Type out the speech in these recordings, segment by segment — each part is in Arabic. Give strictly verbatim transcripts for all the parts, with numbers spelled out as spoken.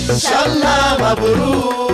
ان شاء الله مبروك.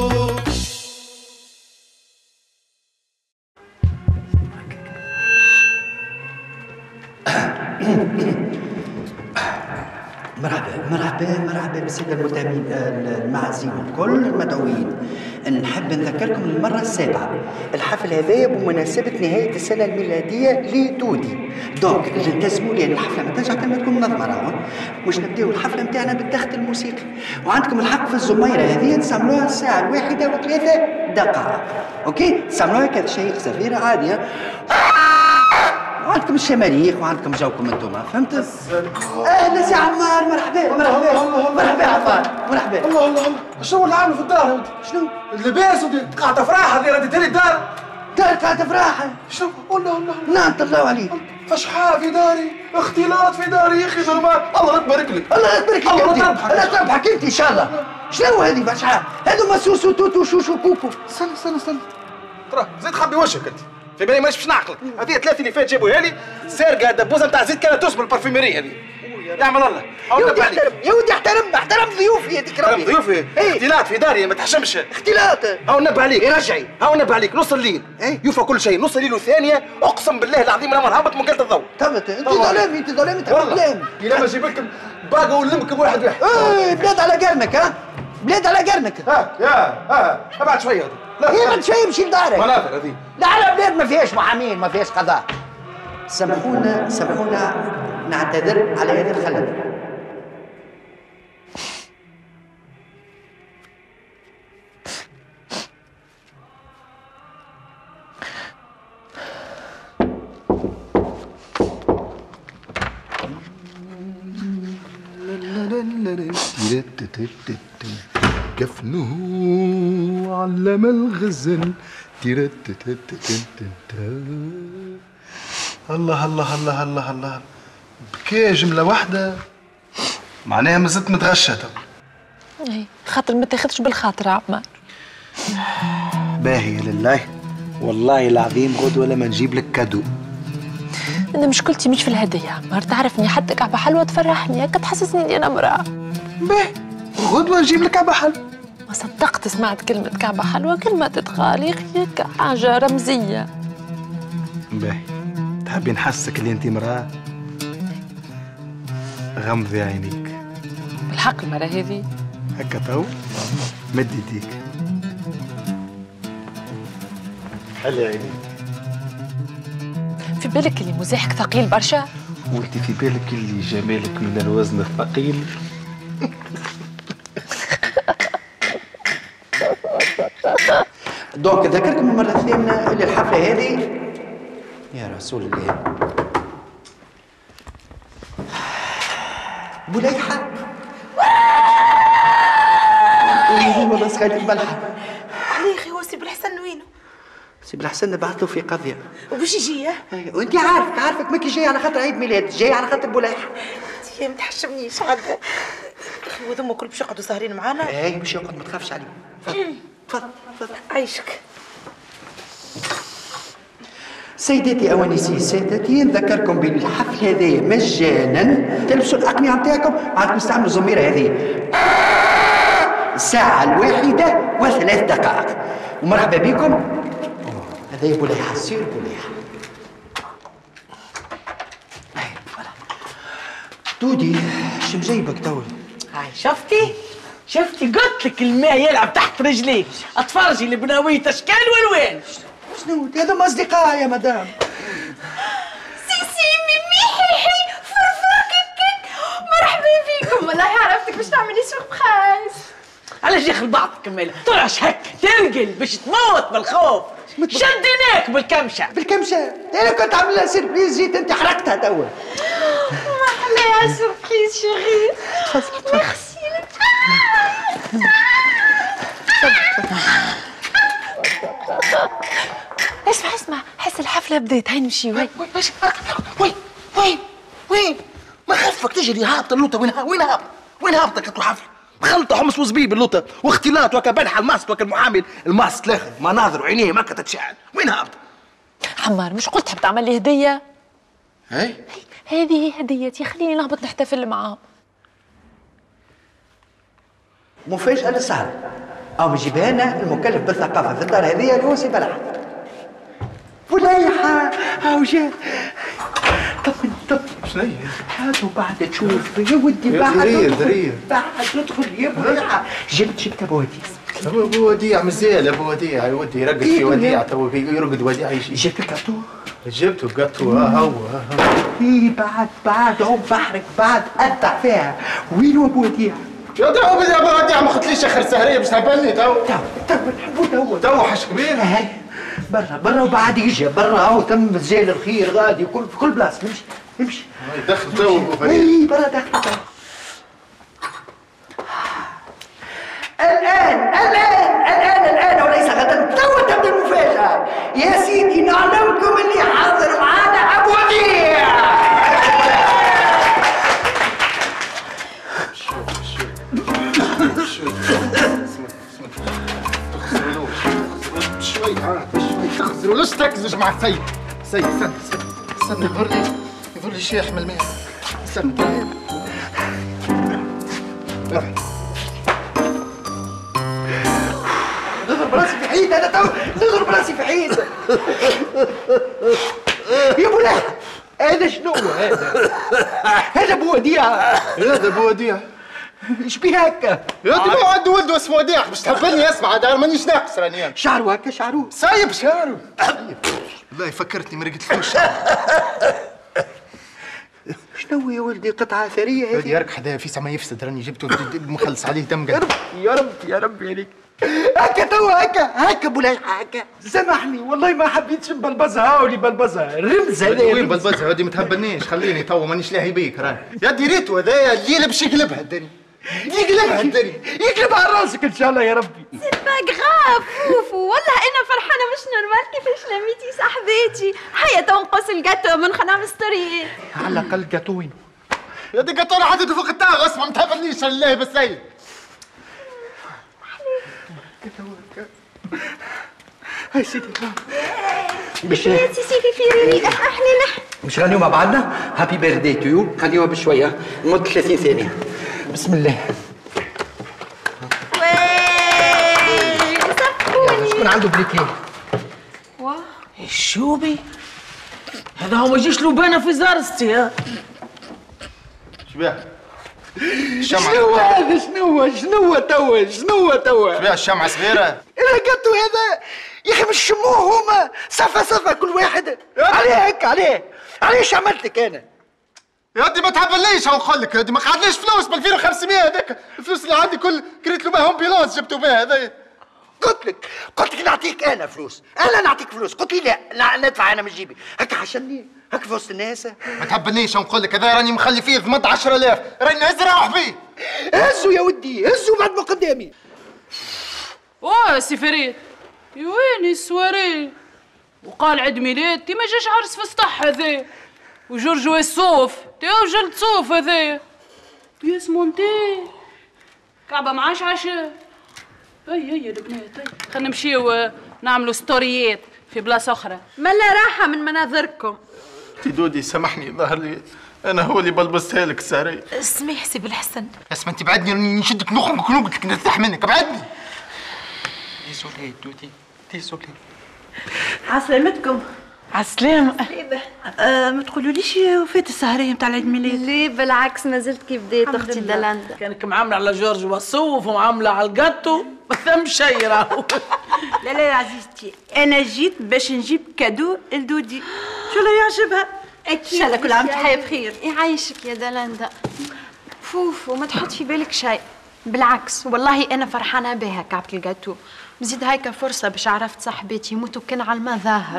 مرحبا مرحبا مرحبا بالساده المتابعين المعازيم الكل المدعوين. نحب نذكركم للمره السابعه الحفل هذايا بمناسبه نهايه السنه الميلاديه لتودي. دونك التزموا لان الحفله ما تنجح كما تكون منظمه راهو. مش نبداو الحفله نتاعنا بالضغط الموسيقي، وعندكم الحق في الزميره هذه تستعملوها الساعه الواحده وثلاثه دقائق. اوكي تستعملوها كذا شيء زفيره عاديه. وعندكم الشماريخ وعندكم جوكم انتم، فهمت؟ اهلا سي عمار، مرحبا مرحبا مرحبا عمار مرحبا. الله الله الله، شنو اللي عامله في الدار ودي؟ شنو؟ اللباس ودي قاعده فراحه هذه رديت لي الدار. دار قاعده فراحه؟ شنو؟ الله الله نعم طلعوا عليك. فشحاء في داري، اختلاط في داري يا اخي ظلمات، الله يبارك لك. الله يبارك لك. الله تربحك. الله تربحك انت ان شاء الله. شنو هذه فشحاء؟ هذوما سوسو توتو شوشو كوكو. استنى استنى استنى. ترى زيد خبي وجهك انت. في بالي مانيش باش نعقلك، هذه ثلاثة اللي فات جابوها لي سارقه دبوزه نتاع زيت كانت تصبر البارفيمري هذه. يعمل الله. يا ودي احترم يا ودي احترم احترم ضيوفي هذيك ربي. ضيوفي؟ اختلاط في داري ما تحشمش. اختلاط. هاو نبه عليك. يرجعي. هاو نبه عليك نص الليل. ايه؟ يوفى كل شيء، نص الليل والثانيه اقسم بالله العظيم انا هابط من قلة الضوء. تبت انت ظلامي انت ظلامي انت والله. الى ما نجيب لكم باقه ونلمكم واحد واحد. ايه بلاد على قرنك ها؟ بلاد على قرنك. ها يا ها ابعد شويه هذه. لا هي بعد شويه مشي لدارك. مناظر هذه. لا على بلاد ما فيهاش محامين ما فيهاش قضاء. سامحونا سامحونا نعتذر على هذا الخلل. كفنه علم الغزل. الله الله الله الله الله، بكي جملة واحدة معناها ما زلت متغشة. اي خاطر ما تاخذش بالخاطر عمار. باهي لله والله العظيم غدوة لما نجيب لك كادو. انا مشكلتي مش في الهدية عمار، تعرفني حتى كعبة حلوة تفرحني، هكا تحسسني اني انا امرأة. باهي غدوة نجيب لك كعبة حلوة. ما صدقت سمعت كلمة كعبة حلوة، كلمة تتقال يا اخي حاجة رمزية. باهي تحبي نحسك اللي انت امرأة؟ غمضي عينيك. بالحق المرة هذه؟ هكا تو مد يديك. حلي عينيك. في بالك اللي مزاحك ثقيل برشا؟ وانت في بالك اللي جمالك من الوزن الثقيل؟ دونك ذكركم المرة الثامنة اللي الحفلة هذه يا رسول الله بوليحة. والله سخيت الملحة. عليه اخي هو سي بالحسن وينه؟ سي بالحسن بعثوا في قضية. وباش يجي؟ وانت عارفك عارفك ماكي جاي على خاطر عيد ميلاد، جاي على خاطر بوليحة. انت ما تحشمنيش عاد. اخي وذم كل باش يقعدوا ساهرين معانا؟ اي باش يقعد ما تخافش عليه. تفضل تفضل تفضل. عايشك. سيداتي أوانسي سادتي نذكركم بالحفل هذايا مجانا، تلبسوا الأقنعة نتاعكم عاد تستعملوا الزميرة هذه الساعة الواحدة وثلاث دقائق. ومرحبا بكم. هذايا بوليحة سير بوليحة. دودي شو مجيبك توا؟ هاي شفتي؟ شفتي قلت لك الماء يلعب تحت رجليك، اتفرجي البناويت اشكال والوان. شنو هذوما أصدقاء يا مدام. سي سي ميمي حي حي فرفر كيك كيك مرحبا بكم. والله عرفتك باش تعملي سوق بخايس. علاش داخل بعضك كمالة؟ طلعش هكا ترقل باش تموت بالخوف. شديناك بالكمشة. بالكمشة؟ أنا كنت عاملة سيربريز جيت أنت حرقتها توا. ما أحلى يا سوربريز شيري. ميرسي لك. اسمع اسمع حس الحفلة بديت، هاي نمشي. وين وين وين وين ما خفك تجري هابطة اللوطة. وين وين هابطة؟ وين هابطة كتروح حفلة؟ مخلطة حمص وزبيب اللوطة واختلاط وكا بنحة الماسك وكا المحامي الماسك لاخذ مناظر وعينيه ما كتتشعل. وين هابطة؟ عمار مش قلت تحب تعمل لي هدية؟ هاي هذه هي هديتي، خليني نهبط نحتفل معاهم. مفاجأة للسهرة. أو يجيبها لنا المكلف بالثقافة في الدار هذه اللي هو سي بلح. فليحة هاو جات. طمن طمن. شنو هاتوا بعد تشوف يا ودي بعد درير درير بعد ادخل يا فليحة. جبت جبت أبو وديع. ابو وديع مزيان ابو وديع يا ودي يرقد في وديع تو يرقد وديع يجي. جبت الكاتو. جبته قطو ها هو ها هو. اي بعد بعد عم بحرك بعد ابدع فيها. وين ابو وديع؟ يا تو ابو وديع ما قلتليش اخر سهريه باش تهبلني تو. تو تو نحبو تو. تو حش كبير. هاي برا برا وبعد يجي برا هو تم مزيان الخير غادي كل في كل بلاصه نمشي نمشي. دخل تو ابو فريد. اي برا دخل تو. الآن الآن الآن الآن وليس غدا تو تبدأ المفاجأة. يا سيدي نعلمكم اللي حاضر معانا أبو وديع. شوي عاد شوي تخزروا ليش تكزج مع السيد. سيد استنى استنى استنى يظهر لي يظهر لي شيء يحمل مية. استنى نضرب راسي في حيط انا تو نضرب راسي في حيط. يا مولاي هذا شنو هذا؟ هذا ابو وديع. هذا ابو وديع. ايش بيه هكا؟ يا ودي ما عنده ولد اسمه وديع باش تهبلني اسمع دار مانيش ناقص راني. شعره هكا شعره سايب شعره. والله فكرتني مرقت فلوس شعره. شنو يا ولدي قطعة أثرية هذه؟ ولدي يرك حدا في ما يفسد راني جبته مخلص عليه دم يا رب يا رب يا رب عليك. هكا توا هكا هكا بولايحة هكا. سامحني والله ما حبيتش نبلبزها هاولي بلبزها الرمز هذا. وين بلبزها هذه ما تهبلنيش خليني توا مانيش لاهي بيك راني. يا دي ريتو هذايا الليله باش يقلبها الدنيا. يقلبها الدنيا يقلبها على راسك ان شاء الله يا ربي. سي با غاف فوفو والله انا فرحانه مش نورمال كيفاش لميتي صاحباتي. هيا تو نقص الجاتو من خلينا مستوريين. على الاقل جاتو وينو؟ يا دي قطوره حطيته فوق الطاغ اسمع ما تهبلنيش لله بالسيد. هاي سيدي باش سيدي في ريري احنا نحن مش غنيو مع بعضنا. هابي بيرثدي تو يو. خليوها بشويه لمده ثلاثين ثانيه. بسم الله. وي صفوني. شكون عنده بليكي؟ واه الشوبي هذا هو ما يجيش لبانه في زارستي. ها شبيه؟ الشمعة شنو هذا؟ شنو شنو توا شنو توا؟ شبيه الشمعة صغيرة؟ انا قلتو هذا يا اخي مش شموه هما صفا صفا كل واحد عليه هيك عليه. عليش عملت لك انا؟ يا ودي ما تهبلنيش هو نقول لك يا ودي ما قعدليش فلوس ب ألفين وخمسمية هذاك الفلوس اللي عندي كل كريت له بها امبيلونس جبتو بها هذايا. قلت لك قلت لك نعطيك انا فلوس. انا نعطيك فلوس. قلت لي لا لا ندفع انا من جيبي. هكا حشمني هكا في وسط الناس. ما تهبلنيش نقول لك هذا راني مخلي فيه ثمانية عشر آلاف راني نهز روح بيه. هزوا يا ودي هزوا بعد ما قدامي. اوه سي فريد وين السواري؟ وقال عيد ميلاد تي ما جاش عرس في السطح هذا وجورج ويسوف تي وجلد صوف هذا بياس مونتي كعبه معاش عشاء. هيا هيا البنات هيا خلينا نمشيو نعملوا ستوريات في بلاصه اخرى. ملا راحه من مناظركم. تي دودي سامحني ظهر لي انا هو اللي بلبستها لك الساري. سميح سي بالحسن. اسمع انت بعدني راني نشدك نخرج نقلك نرتاح منك ابعدني. ديسولي دودي ديسولي. عسلامتكم. عسلامة. أه ما تقولوليش وفات السهرية نتاع العيد ميلاد؟ ليه بالعكس ما زلت كيف بديت اختي دلاندا. كانك معاملة على جورج وصوف ومعاملة على الجاتو ما ثم شي راهو. لا لا يا عزيزتي أنا جيت باش نجيب كادو لدودي شو لا يعجبها. اكيد إن شاء الله كل عام تحيا بخير. يعيشك يا دلاندا. فوف وما تحط في بالك شيء بالعكس والله انا فرحانه بها كعبة الجاتو. مزيد هيك فرصه باش عرفت صاحبتي يموتوا كان على المظاهر.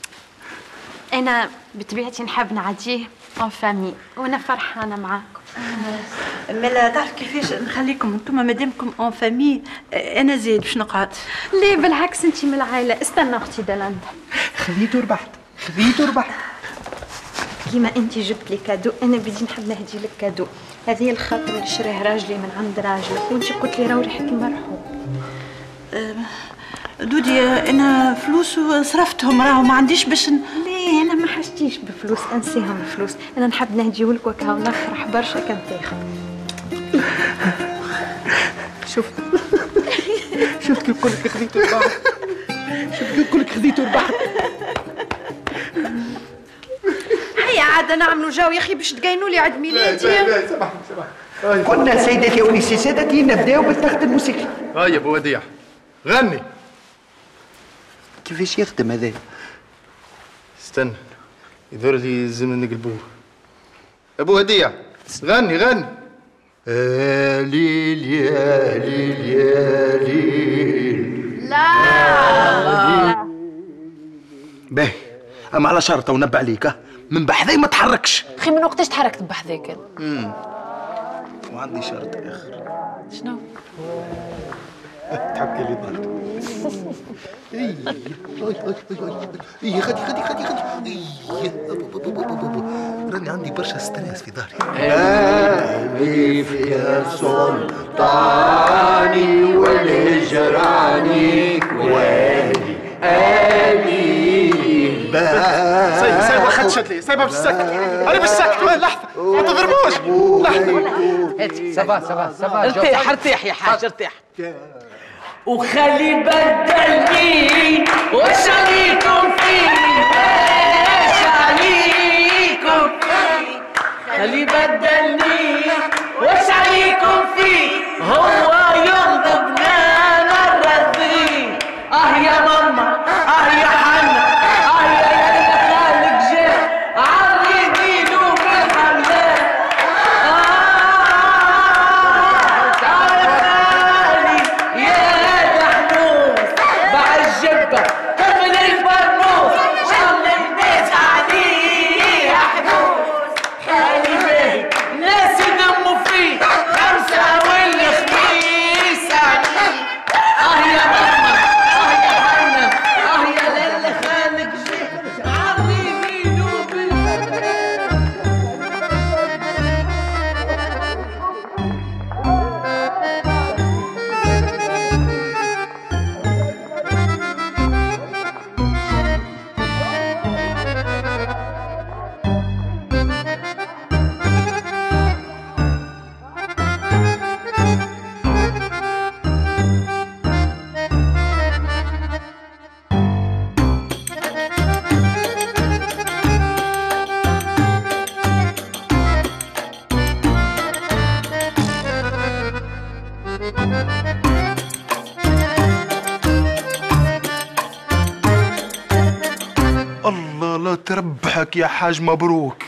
انا بطبيعتي نحب نعديه اون فامي وانا فرحانه معاكم. مالا تعرف كيفاش نخليكم انتوما مادامكم اون فامي انا زيد باش نقعد. ليه بالعكس انت من العائله. استنى اختي دلاندا. خذيتو ربحت خذيتو ربحت. كيما انت جبت لي كادو انا بدي نحب نهدي لك كادو. هذه الخاطر اللي شراه راجلي من عند راجلك وانت قلت لي راهو ريحك مرحوم. أه دودي انا فلوس صرفتهم راهو ما عنديش باش ن... ليه انا ما حاجتيش بفلوس انسيهم الفلوس. انا نحب نهديولك وكا ونفرح برشا كان تاخذ. شفت شفت كيف نقول لك خذيته وربحت. شفت كيف نقول لك خذيته وربحت. هيا عاد نعملوا جو يا اخي باش تقينوا لي عيد ميلادي. لا لا سامحني سامحني. قلنا سيداتي ونسي سادتي نبداو بالتخت الموسيقي. هيا ابو وديع غني. كيفاش يخدم هذا؟ استنى يظهر لي لازم نقلبوه. ابو وديع غني غني. آه ليل يا ليل يا ليل. لا باهي اما على شرطه ونبع عليك ها من بحذاي ما تحركش. اخي من وقتاش تحركت بحذاك؟ امم وعندي شرط اخر. شنو؟ تحكي لي برضه. اي اي اي خدي خدي خدي خدي. راني عندي برشا ستريس في ظهري. ألف يا سلطاني والهجراني والي ألي بابي. سايبه سايبه خدشت لي سايبه بالسكت. انا بالسكت وين لحظه ما تضربوش لحظه. سبا سبا سبا ارتاح ارتاح يا حاج ارتاح. وخلي بدلني وش عليكم فيه وش عليكم فيه. خلي بدلني وش عليكم فيه هو يغضبنا نرضيه. اه يا ماما اه يا حنا اه يا يا خالك جاء عرضينه بالحمام. الله لا تربحك يا حاج مبروك.